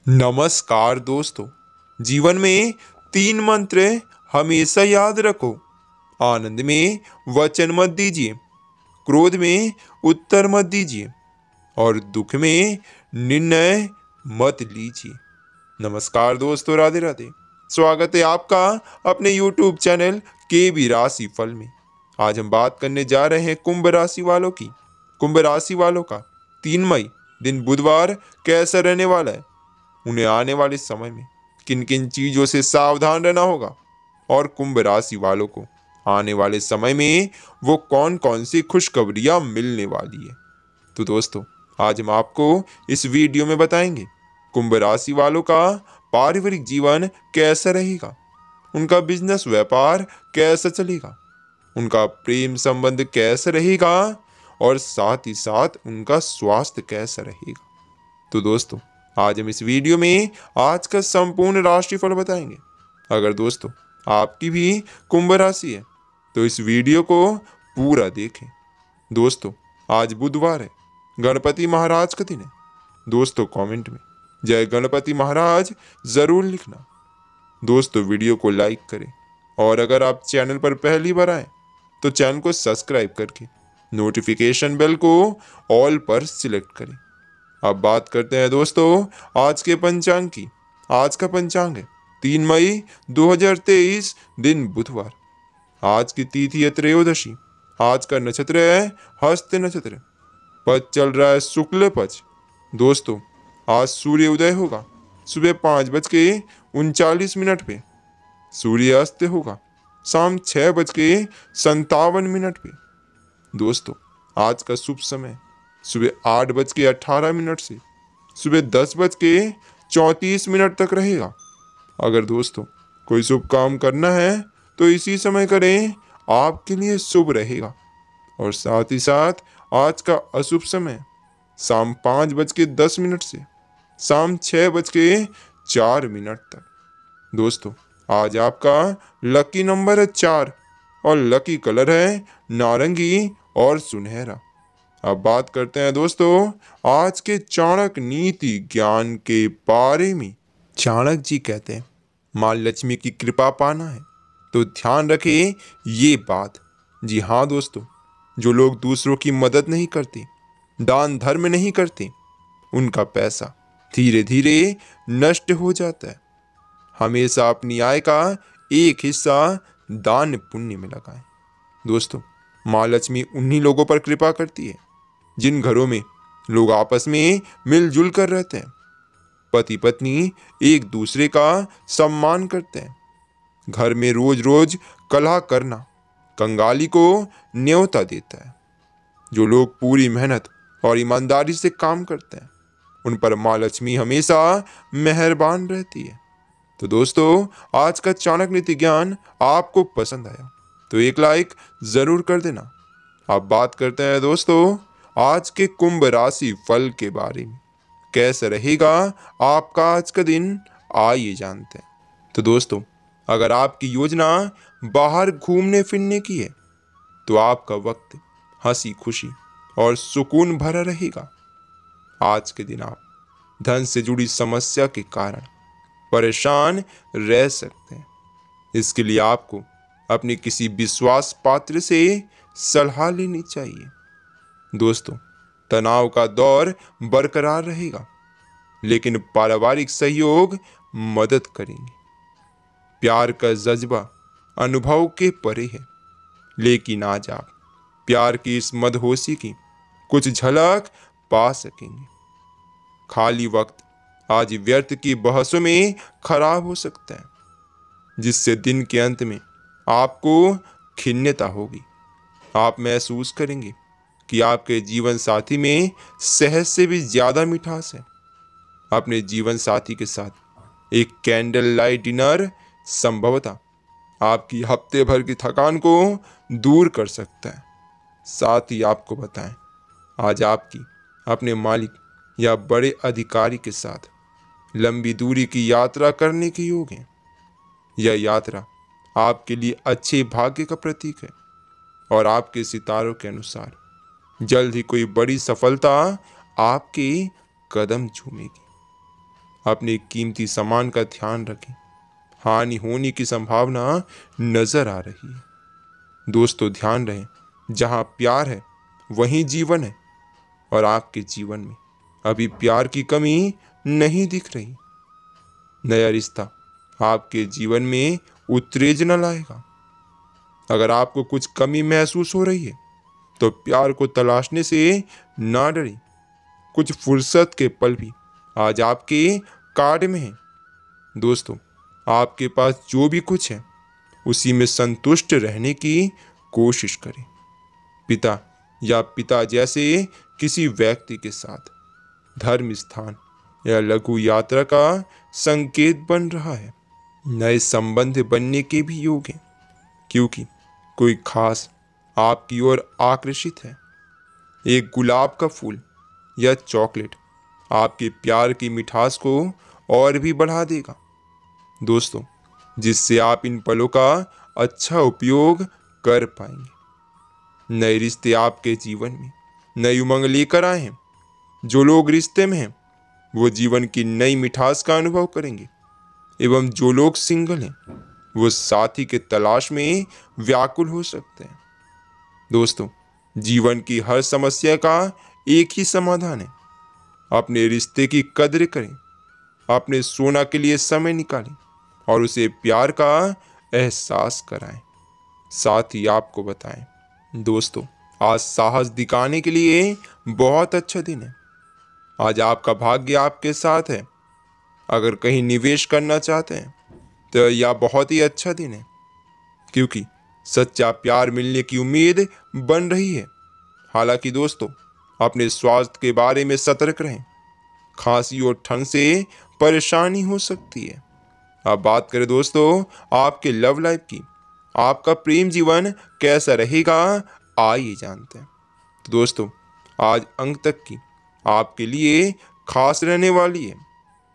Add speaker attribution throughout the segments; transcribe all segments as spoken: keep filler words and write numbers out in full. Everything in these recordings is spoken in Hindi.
Speaker 1: नमस्कार दोस्तों। जीवन में तीन मंत्र हमेशा याद रखो। आनंद में वचन मत दीजिए, क्रोध में उत्तर मत दीजिए और दुख में निर्णय मत लीजिए। नमस्कार दोस्तों, राधे राधे। स्वागत है आपका अपने यूट्यूब चैनल के बी राशि फल में। आज हम बात करने जा रहे हैं कुंभ राशि वालों की। कुंभ राशि वालों का तीन मई दिन बुधवार कैसा रहने वाला है, उन्हें आने वाले समय में किन किन चीजों से सावधान रहना होगा और कुंभ राशि वालों को आने वाले समय में वो कौन कौन सी खुशखबरियां मिलने वाली है। तो दोस्तों, आज हम आपको इस वीडियो में बताएंगे कुंभ राशि वालों का पारिवारिक जीवन कैसा रहेगा, उनका बिजनेस व्यापार कैसा चलेगा, उनका प्रेम संबंध कैसा रहेगा और साथ ही साथ उनका स्वास्थ्य कैसा रहेगा। तो दोस्तों, आज हम इस वीडियो में आज का संपूर्ण राशिफल बताएंगे। अगर दोस्तों आपकी भी कुंभ राशि है तो इस वीडियो को पूरा देखें। दोस्तों, आज बुधवार है, गणपति महाराज का दिन है। दोस्तों, कमेंट में जय गणपति महाराज जरूर लिखना। दोस्तों, वीडियो को लाइक करें और अगर आप चैनल पर पहली बार आए तो चैनल को सब्सक्राइब करके नोटिफिकेशन बेल को ऑल पर सिलेक्ट करें। अब बात करते हैं दोस्तों आज के पंचांग की। आज का पंचांग है तीन मई दो हज़ार तेईस दिन बुधवार। आज की तिथि है त्रयोदशी। आज का नक्षत्र है हस्त नक्षत्र। पद चल रहा है शुक्ल पक्ष। दोस्तों, आज सूर्य उदय होगा सुबह पाँच बज के उनचालीस मिनट पे। सूर्य अस्त होगा शाम छः बज के संतावन मिनट पे। दोस्तों, आज का शुभ समय सुबह आठ बज के अट्ठारह मिनट से सुबह दस बज के चौंतीस मिनट तक रहेगा। अगर दोस्तों कोई शुभ काम करना है तो इसी समय करें, आपके लिए शुभ रहेगा। और साथ ही साथ आज का अशुभ समय शाम पाँच बज के दस मिनट से शाम छः बज के चार मिनट तक। दोस्तों, आज आपका लकी नंबर है चार और लकी कलर है नारंगी और सुनहरा। अब बात करते हैं दोस्तों आज के चाणक्य नीति ज्ञान के बारे में। चाणक्य जी कहते हैं माँ लक्ष्मी की कृपा पाना है तो ध्यान रखें ये बात। जी हाँ दोस्तों, जो लोग दूसरों की मदद नहीं करते, दान धर्म नहीं करते, उनका पैसा धीरे धीरे नष्ट हो जाता है। हमेशा अपनी आय का एक हिस्सा दान पुण्य में लगाएं। दोस्तों, माँ लक्ष्मी उन्हीं लोगों पर कृपा करती है जिन घरों में लोग आपस में मिलजुल कर रहते हैं, पति पत्नी एक दूसरे का सम्मान करते हैं। घर में रोज रोज कलह करना कंगाली को न्योता देता है। जो लोग पूरी मेहनत और ईमानदारी से काम करते हैं, उन पर माँ लक्ष्मी हमेशा मेहरबान रहती है। तो दोस्तों, आज का चाणक्य नीति ज्ञान आपको पसंद आया तो एक लाइक जरूर कर देना। अब बात करते हैं दोस्तों आज के कुंभ राशि फल के बारे में। कैसा रहेगा आपका आज का दिन, आइए जानते हैं। तो दोस्तों, अगर आपकी योजना बाहर घूमने फिरने की है तो आपका वक्त हंसी खुशी और सुकून भरा रहेगा। आज के दिन आप धन से जुड़ी समस्या के कारण परेशान रह सकते हैं। इसके लिए आपको अपने किसी विश्वास पात्र से सलाह लेनी चाहिए। दोस्तों, तनाव का दौर बरकरार रहेगा लेकिन पारिवारिक सहयोग मदद करेंगे। प्यार का जज्बा अनुभव के परे है, लेकिन आज आप प्यार की इस मदहोशी की कुछ झलक पा सकेंगे। खाली वक्त आज व्यर्थ की बहसों में खराब हो सकता है, जिससे दिन के अंत में आपको खिन्नता होगी। आप महसूस करेंगे कि आपके जीवन साथी में शहद से भी ज्यादा मिठास है। अपने जीवन साथी के साथ एक कैंडल लाइट डिनर संभवतः आपकी हफ्ते भर की थकान को दूर कर सकता है। साथ ही आपको बताएं, आज आपकी अपने मालिक या बड़े अधिकारी के साथ लंबी दूरी की यात्रा करने के योग है। यह यात्रा आपके लिए अच्छे भाग्य का प्रतीक है और आपके सितारों के अनुसार जल्द ही कोई बड़ी सफलता आपके कदम चूमेगी। अपने कीमती सामान का ध्यान रखें। हानि होने की संभावना नजर आ रही है। दोस्तों ध्यान रहे, जहां प्यार है वहीं जीवन है, और आपके जीवन में अभी प्यार की कमी नहीं दिख रही। नया रिश्ता आपके जीवन में उत्तेजना लाएगा। अगर आपको कुछ कमी महसूस हो रही है तो प्यार को तलाशने से ना डरें। कुछ फुर्सत के पल भी आज आपके कार्ड में हैं। दोस्तों, आपके पास जो भी कुछ है उसी में संतुष्ट रहने की कोशिश करें। पिता या पिता जैसे किसी व्यक्ति के साथ धर्म स्थान या लघु यात्रा का संकेत बन रहा है। नए संबंध बनने के भी योग हैं, क्योंकि कोई खास आपकी ओर आकर्षित है। एक गुलाब का फूल या चॉकलेट आपके प्यार की मिठास को और भी बढ़ा देगा। दोस्तों, जिससे आप इन पलों का अच्छा उपयोग कर पाएंगे। नए रिश्ते आपके जीवन में नई उमंग लेकर आए हैं। जो लोग रिश्ते में हैं वो जीवन की नई मिठास का अनुभव करेंगे, एवं जो लोग सिंगल हैं वो साथी के तलाश में व्याकुल हो सकते हैं। दोस्तों, जीवन की हर समस्या का एक ही समाधान है। अपने रिश्ते की कद्र करें, अपने सोना के लिए समय निकालें और उसे प्यार का एहसास कराएं। साथ ही आपको बताएं, दोस्तों, आज साहस दिखाने के लिए बहुत अच्छा दिन है। आज आपका भाग्य आपके साथ है। अगर कहीं निवेश करना चाहते हैं तो यह बहुत ही अच्छा दिन है, क्योंकि सच्चा प्यार मिलने की उम्मीद बन रही है। हालांकि दोस्तों, अपने स्वास्थ्य के बारे में सतर्क रहें। खांसी और ठंड से परेशानी हो सकती है। अब बात करें दोस्तों आपके लव लाइफ की। आपका प्रेम जीवन कैसा रहेगा, आइए जानते हैं। तो दोस्तों, आज अंत तक की आपके लिए खास रहने वाली है।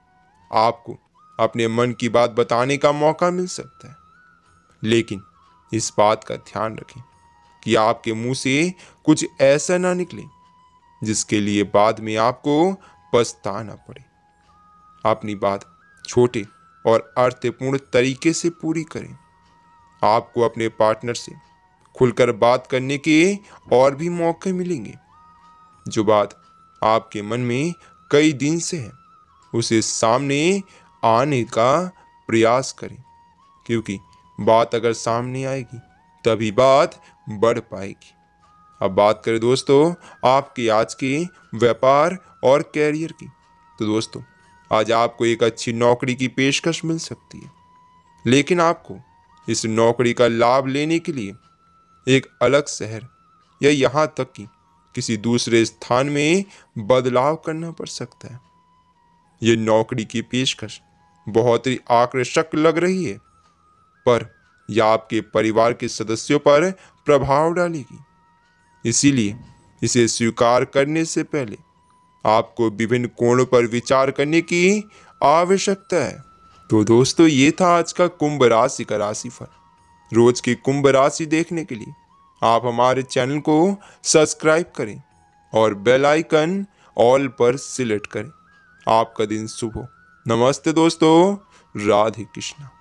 Speaker 1: आपको अपने मन की बात बताने का मौका मिल सकता है, लेकिन इस बात का ध्यान रखें कि आपके मुंह से कुछ ऐसा ना निकले जिसके लिए बाद में आपको पछताना पड़े। अपनी बात छोटे और अर्थपूर्ण तरीके से पूरी करें। आपको अपने पार्टनर से खुलकर बात करने के और भी मौके मिलेंगे। जो बात आपके मन में कई दिन से है उसे सामने आने का प्रयास करें, क्योंकि बात अगर सामने आएगी तभी बात बढ़ पाएगी। अब बात करें दोस्तों आपके आज के व्यापार और कैरियर की। तो दोस्तों, आज आपको एक अच्छी नौकरी की पेशकश मिल सकती है, लेकिन आपको इस नौकरी का लाभ लेने के लिए एक अलग शहर या यहाँ तक कि किसी दूसरे स्थान में बदलाव करना पड़ सकता है। ये नौकरी की पेशकश बहुत ही आकर्षक लग रही है, पर यह आपके परिवार के सदस्यों पर प्रभाव डालेगी। इसीलिए इसे स्वीकार करने से पहले आपको विभिन्न कोणों पर विचार करने की आवश्यकता है। तो दोस्तों, ये था आज का कुंभ राशि का राशिफल। रोज की कुंभ राशि देखने के लिए आप हमारे चैनल को सब्सक्राइब करें और बेल आइकन ऑल पर सिलेक्ट करें। आपका दिन शुभ हो। नमस्ते दोस्तों, राधे कृष्णा।